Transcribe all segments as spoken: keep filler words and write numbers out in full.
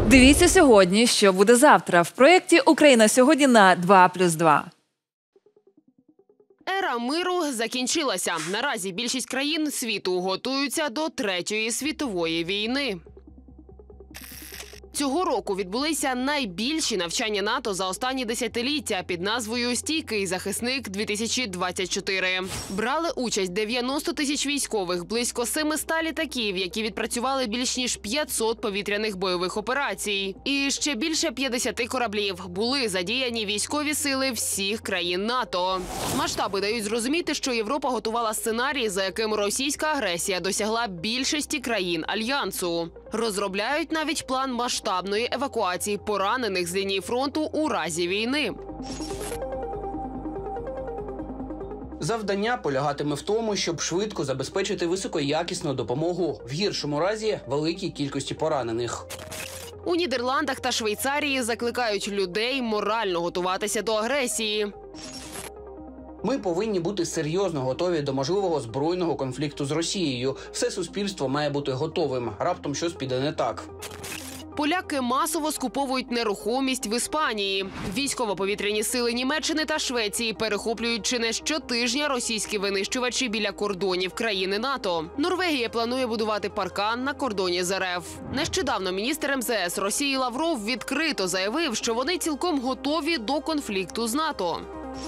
Дивіться сьогодні, що буде завтра в проєкті «Україна сьогодні» на два плюс два. Ера миру закінчилася. Наразі більшість країн світу готуються до Третьої світової війни. Цього року відбулися найбільші навчання НАТО за останні десятиліття під назвою «Стійкий захисник-дві тисячі двадцять чотири». Брали участь дев'яносто тисяч військових, близько семисот літаків, які відпрацювали більш ніж п'ятсот повітряних бойових операцій. І ще більше п'ятдесят кораблів. Були задіяні військові сили всіх країн НАТО. Масштаби дають зрозуміти, що Європа готувала сценарій, за яким російська агресія досягла більшості країн Альянсу. Розробляють навіть план масштабної евакуації поранених з лінії фронту у разі війни. Завдання полягатиме в тому, щоб швидко забезпечити високоякісну допомогу, в гіршому разі – великій кількості поранених. У Нідерландах та Швейцарії закликають людей морально готуватися до агресії. Ми повинні бути серйозно готові до можливого збройного конфлікту з Росією. Все суспільство має бути готовим. Раптом щось піде не так. Поляки масово скуповують нерухомість в Іспанії. Військово-повітряні сили Німеччини та Швеції перехоплюють чи не щотижня російські винищувачі біля кордонів країни НАТО. Норвегія планує будувати паркан на кордоні з РФ. Нещодавно міністр ем зе ес Росії Лавров відкрито заявив, що вони цілком готові до конфлікту з НАТО.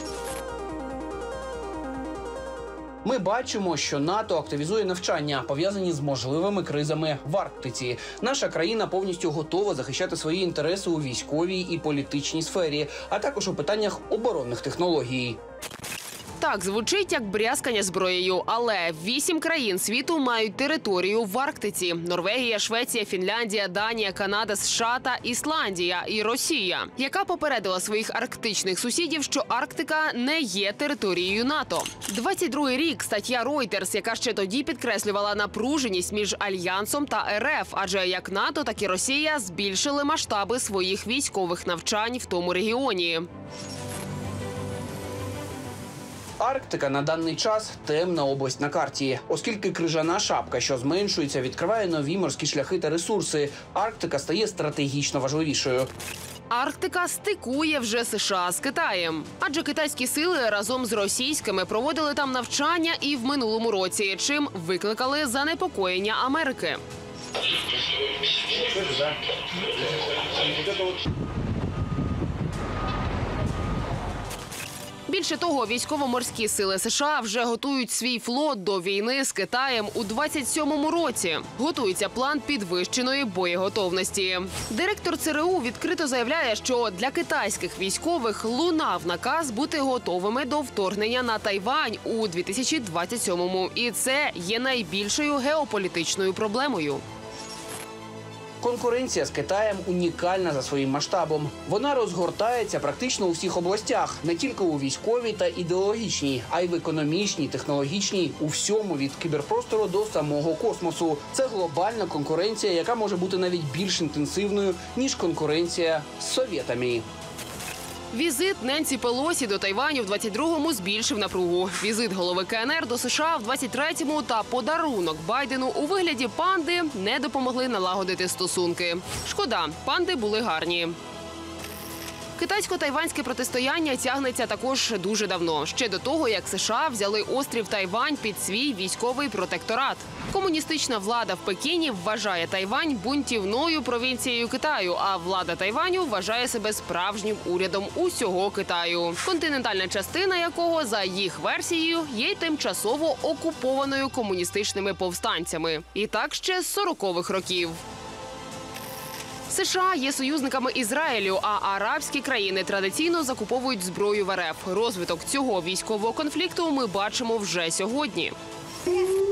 Ми бачимо, що НАТО активізує навчання, пов'язані з можливими кризами в Арктиці. Наша країна повністю готова захищати свої інтереси у військовій і політичній сфері, а також у питаннях оборонних технологій. Так, звучить як брязкання зброєю, але вісім країн світу мають територію в Арктиці. Норвегія, Швеція, Фінляндія, Данія, Канада, США та Ісландія і Росія, яка попередила своїх арктичних сусідів, що Арктика не є територією НАТО. двадцять другий рік, стаття Reuters, яка ще тоді підкреслювала напруженість між Альянсом та ер еф, адже як НАТО, так і Росія збільшили масштаби своїх військових навчань в тому регіоні. Арктика на даний час – темна область на карті. Оскільки крижана шапка, що зменшується, відкриває нові морські шляхи та ресурси, Арктика стає стратегічно важливішою. Арктика стикує вже США з Китаєм. Адже китайські сили разом з російськими проводили там навчання і в минулому році, чим викликали занепокоєння Америки. Більше того, військово-морські сили США вже готують свій флот до війни з Китаєм у двадцять сьомому році. Готується план підвищеної боєготовності. Директор це ер у відкрито заявляє, що для китайських військових лунав наказ бути готовими до вторгнення на Тайвань у дві тисячі двадцять сьомому. І це є найбільшою геополітичною проблемою. Конкуренція з Китаєм унікальна за своїм масштабом. Вона розгортається практично у всіх областях, не тільки у військовій та ідеологічній, а й в економічній, технологічній, у всьому від кіберпростору до самого космосу. Це глобальна конкуренція, яка може бути навіть більш інтенсивною, ніж конкуренція з Совєтами. Візит Ненсі Пелосі до Тайваню в двадцять другому збільшив напругу. Візит голови ка ен ер до США в двадцять третьому та подарунок Байдену у вигляді панди не допомогли налагодити стосунки. Шкода, панди були гарні. Китайсько-тайванське протистояння тягнеться також дуже давно, ще до того, як США взяли острів Тайвань під свій військовий протекторат. Комуністична влада в Пекіні вважає Тайвань бунтівною провінцією Китаю, а влада Тайваню вважає себе справжнім урядом усього Китаю, континентальна частина якого, за їх версією, є тимчасово окупованою комуністичними повстанцями. І так ще з сорокових років. США є союзниками Ізраїлю, а арабські країни традиційно закуповують зброю в ер еф. Розвиток цього військового конфлікту ми бачимо вже сьогодні.